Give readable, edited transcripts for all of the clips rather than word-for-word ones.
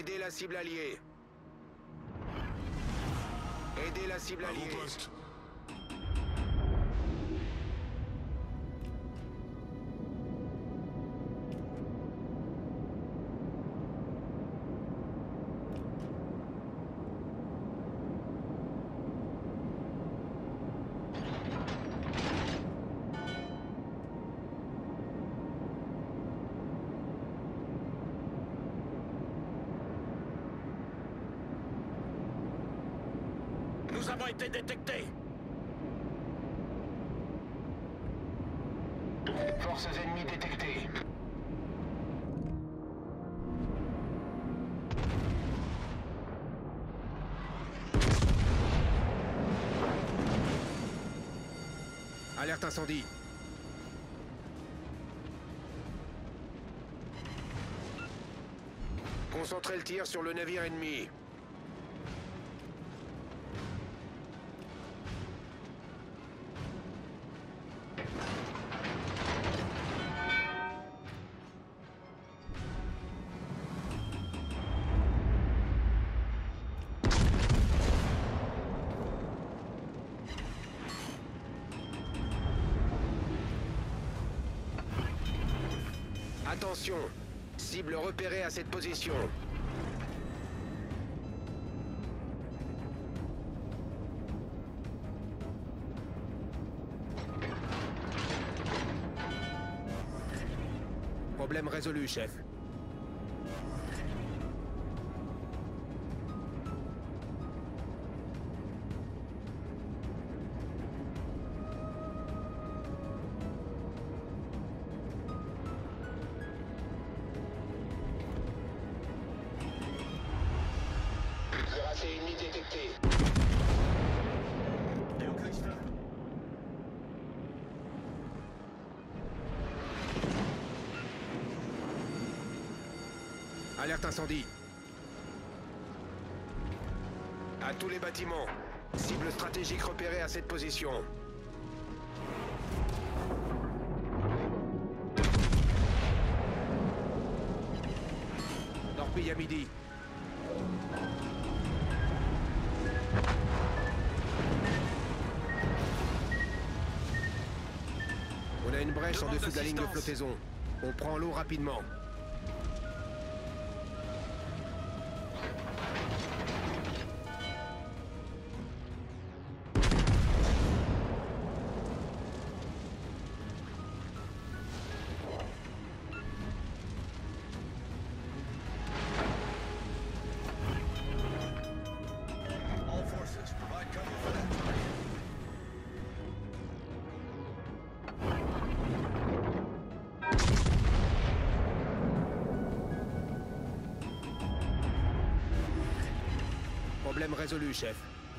Aidez la cible alliée. Aidez la cible À vos alliée. postes. Nous avons été détectés. Forces ennemies détectées. Alerte incendie. Concentrez le tir sur le navire ennemi. Attention, cible repérée à cette position. Problème résolu, chef. Raté ennemi détecté. Alerte incendie. À tous les bâtiments. Cible stratégique repérée à cette position. Torpille à midi. On a une brèche en dessous de la ligne de flottaison. On prend l'eau rapidement. All forces, provide cover for that target. Problème résolu, chef.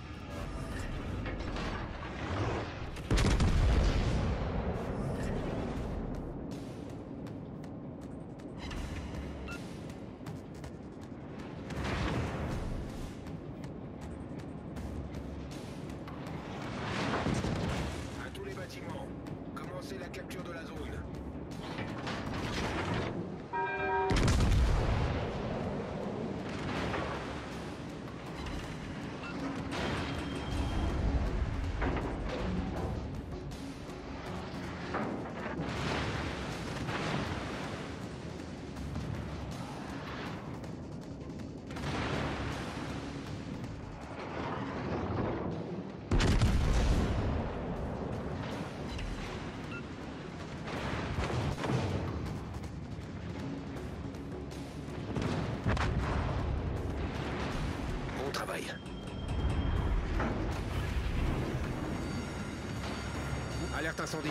À tous les bâtiments, commencez la capture de la zone. Bon travail. Alerte incendie.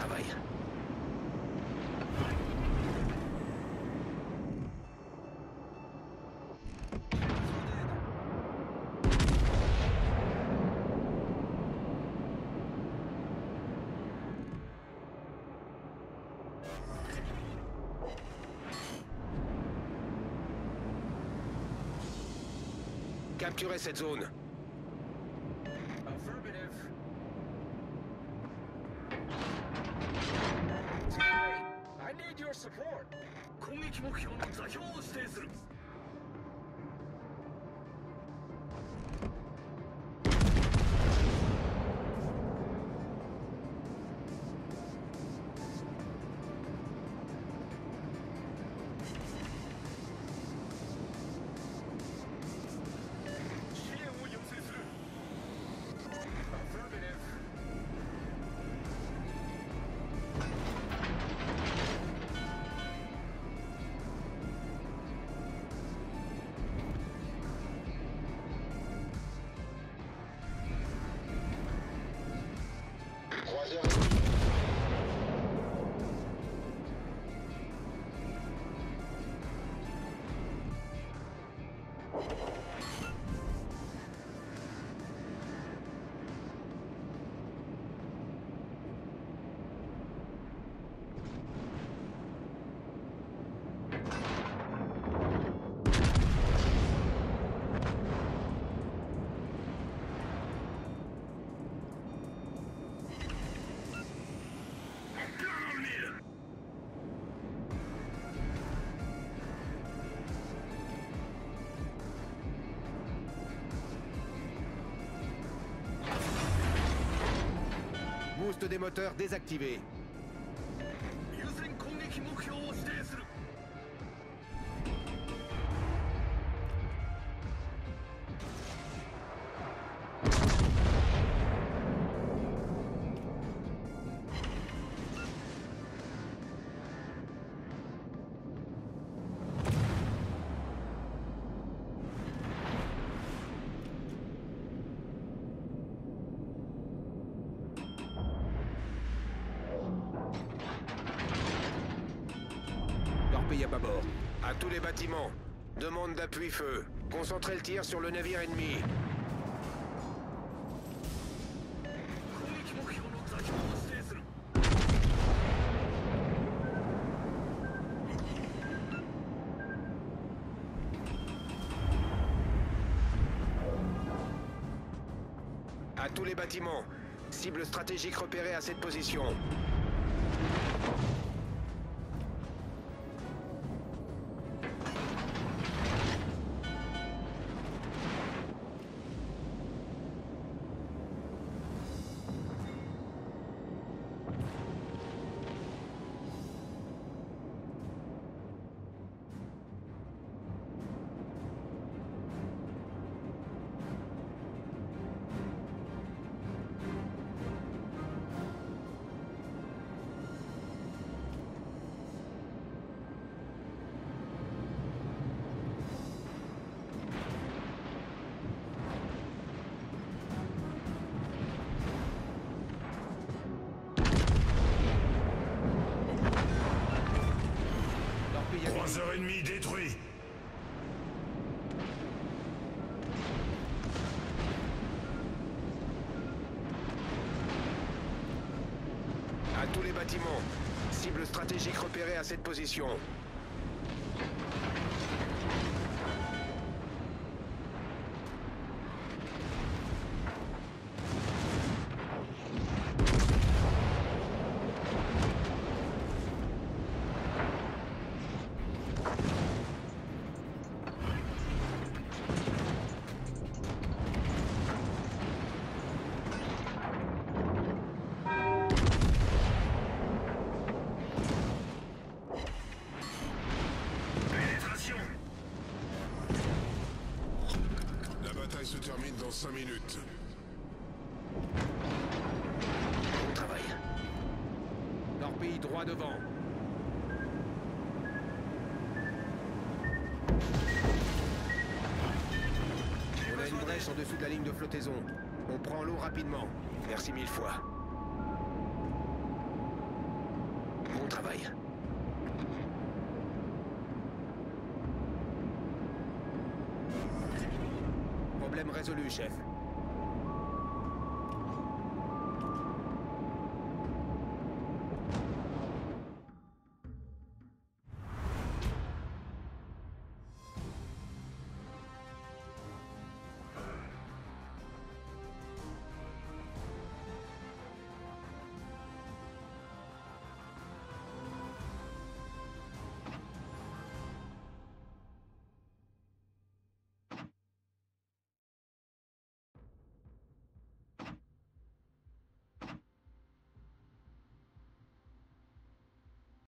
travail. Capturez cette zone. Affirmative. Team A, I need your support. 攻撃目標の座標を指定する。支援を要請する。Affirmative. Boost des moteurs désactivé. 優先攻撃目標を指定する。 Torpille à bâbord. À tous les bâtiments. Demande d'appui-feu. Concentrez le tir sur le navire ennemi. 攻撃目標の座標を指定する。 À tous les bâtiments. Cible stratégique repérée à cette position. Croiseur ennemi détruit. À tous les bâtiments. Cible stratégique repérée à cette position. La bataille se termine dans 5 minutes. Bon travail. Torpille droit devant. On a une brèche en dessous de la ligne de flottaison. On prend l'eau rapidement. Merci 1000 fois. ton travail. Problème résolu, chef.